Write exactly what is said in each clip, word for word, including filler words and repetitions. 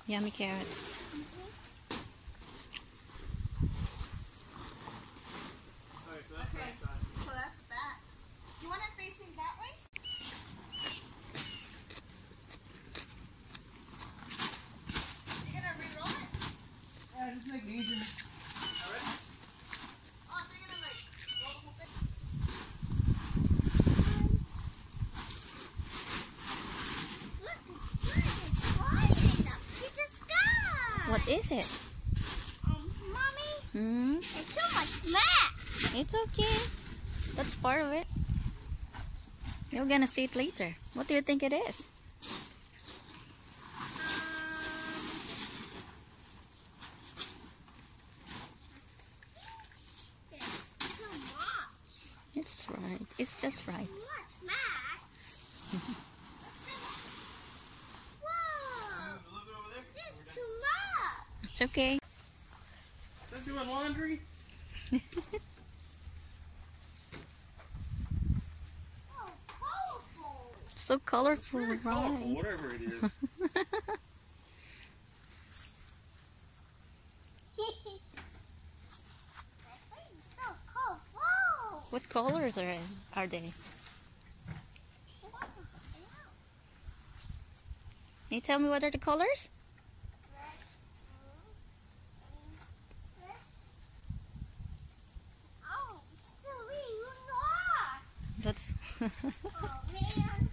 Yummy carrots. Okay, so that's the back. You want it facing that way? You're gonna re-roll it? Yeah, just make it easier. Alright? Oh, they're gonna like roll the whole thing. Look, it's flying up to the sky. What is it? Um, Mommy, Hmm? it's so much math. It's okay. That's part of it. You're gonna see it later. What do you think it is? It's too much. It's right. It's just right. Too much math. Whoa, A little bit over there? this is too much. It's okay. Is that doing laundry? Oh, colorful. So colorful, Very colorful, right? whatever it is. So colorful. What colors are are they? Can you tell me what are the colors? Oh, it's so really That's Oh man.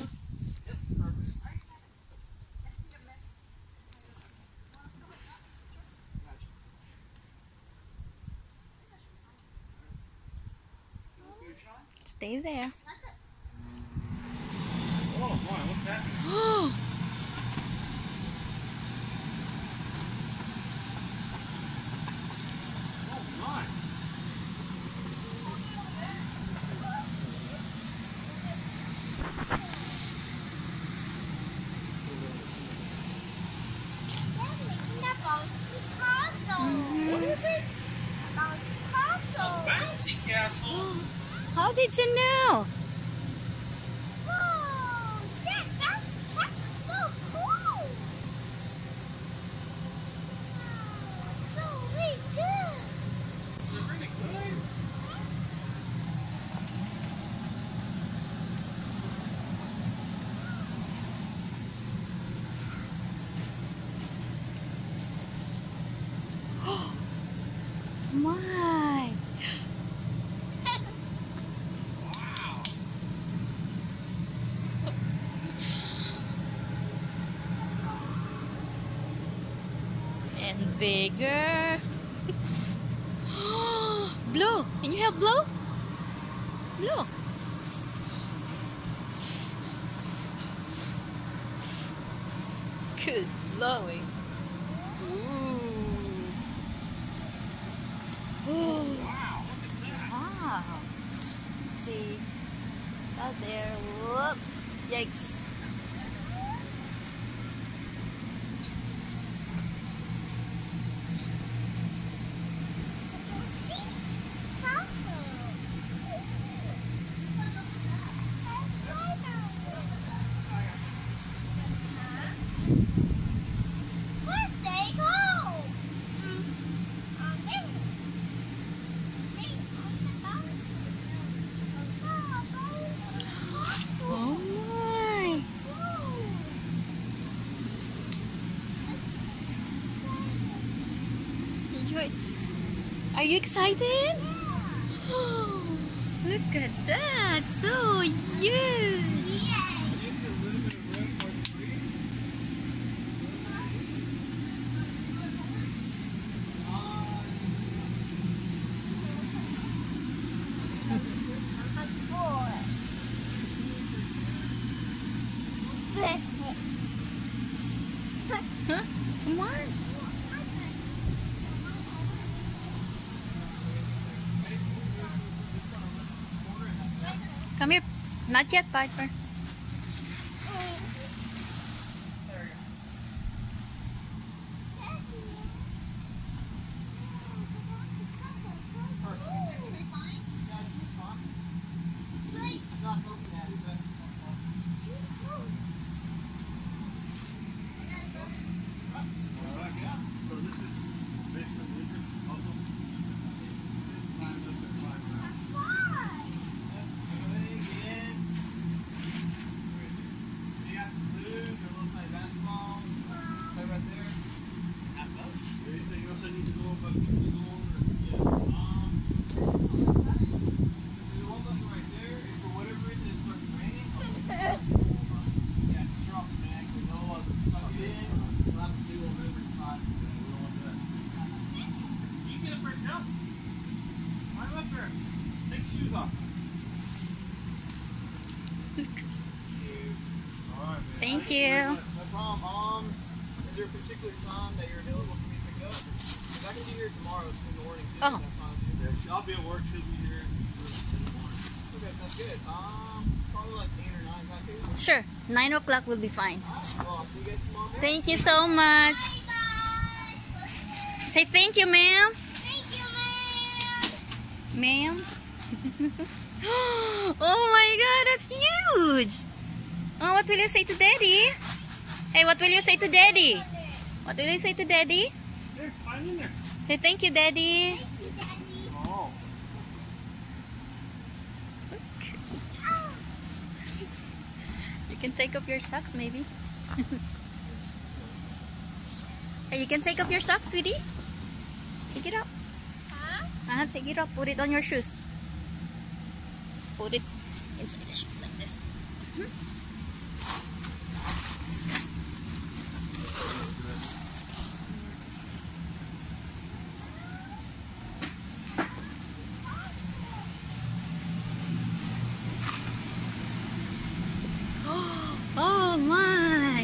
stay there. Oh boy, what's happening? Oh my! What is it? A bouncy castle? How did you know? Whoa! Dad, that's, that's so cool! Wow, so really good! Is it really good? My. Wow! And bigger. Blow. Can you help blow? Blow. Good blowing. Ooh. Ooh. Wow, look at that! Wow. See, it's out there. Whoop. Yikes. Where's they go? Um, they, they on the bounce. Oh, bounce castle. Oh my. You, are you excited? Look at that. So huge. Huh? Come on. Come here. Not yet, Piper. Alright, man. Thank Thank you very you. much. No problem. Um, is there a particular time that you're available for me to pick up? Because I can be here tomorrow in the morning too. Oh. That's fine with you. Yeah, I'll be at work. Should be here in the morning. Okay, sounds good. Um, probably like eight or nine. Is that okay? Sure, nine o'clock will be fine. Alright, well, I'll see you guys tomorrow. Thank you so much. Say thank you, ma'am. Thank you, ma'am. Ma'am. Oh my god, that's huge. Oh, what will you say to daddy? Hey, what will you say to daddy? What will you say to daddy? There, climb in there. Say thank you, daddy. Thank you, Daddy. Oh. You can take off your socks, maybe. Hey, you can take off your socks, sweetie. Take it off. Huh? Uh-huh, take it off. Put it on your shoes. Put it inside the shoes like this. Oh my!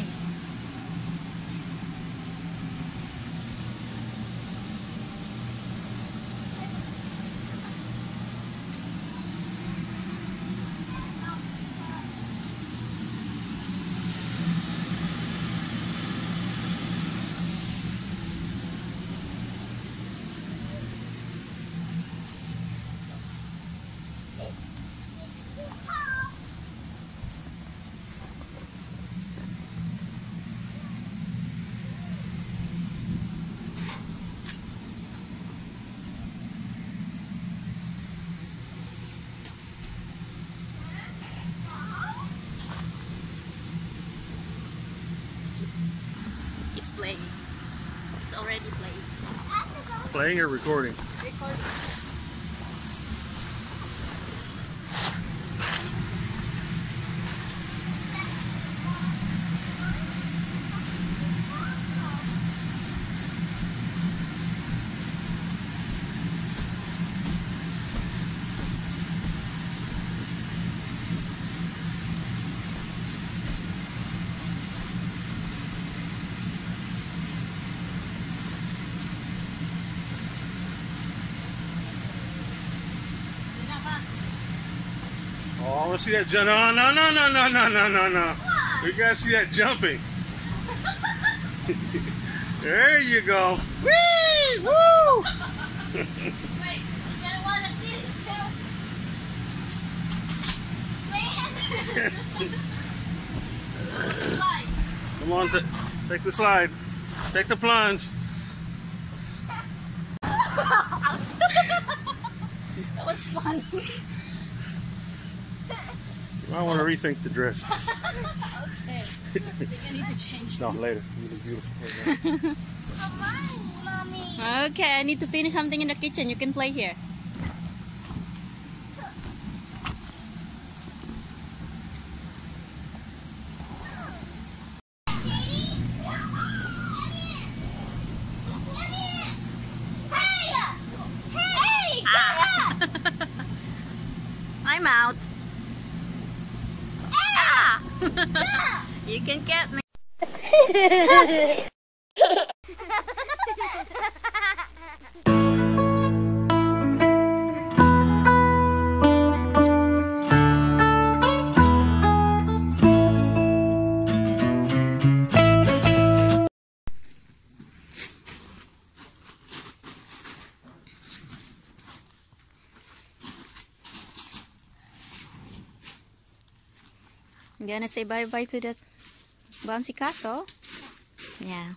It's playing. It's already playing. Playing or recording? Recording. Oh, I want to see that jump. No, no, no, no, no, no, no, no, no. What? We got to see that jumping. There you go. Whee! Woo! Wait, you gotta wanna see this too. Man! Slide. Come on, t take the slide. Take the plunge. That was fun. You might want to rethink the dress. Okay. I think I need to change. No, later. You look beautiful. Come on, Mommy. Okay, I need to finish something in the kitchen. You can play here. I'm out. Ah! You can get me. I'm gonna say bye-bye to that bouncy castle. Yeah.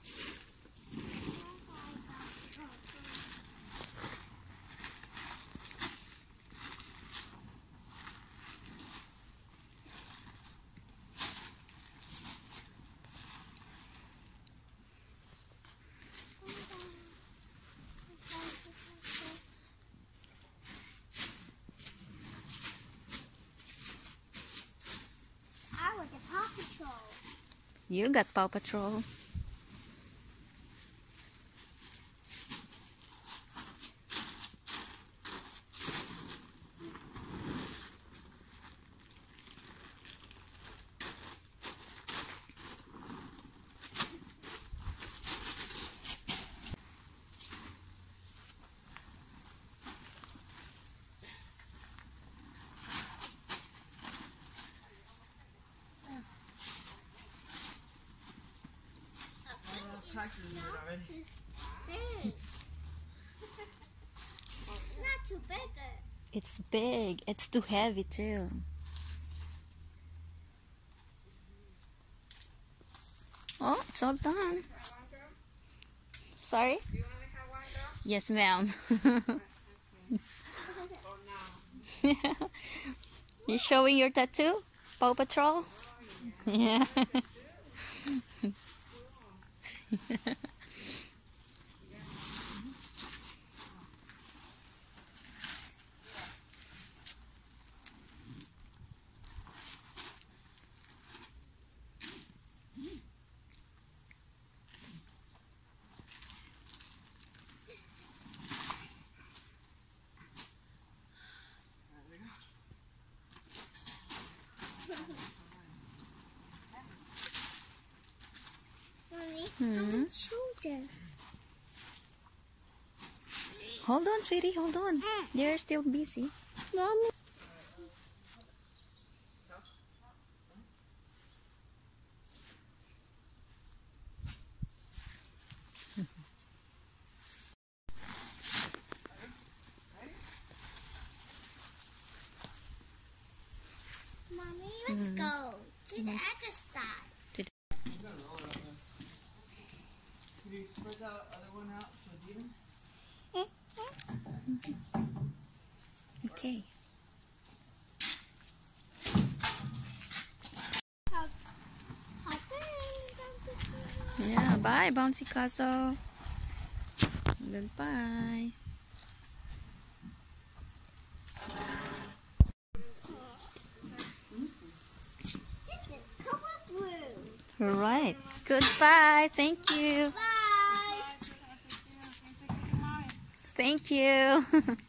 I want the Paw Patrol. You got Paw Patrol. scratches in it already. Big. It's not too big. It's big. It's too heavy too. Oh, it's all done. Sorry? Do you only have one girl? Yes, ma'am. Oh, no. You showing your tattoo? Paw Patrol? Yeah. Hmm. Shoulder. Hold on, sweetie. Hold on. They're still busy. Mommy. Mommy, let's go to the other side. Can you spread that other one out so it's even? Okay. Yeah, bye, Bouncy Castle. Goodbye. All right. Goodbye. Thank you. Bye. Thank you.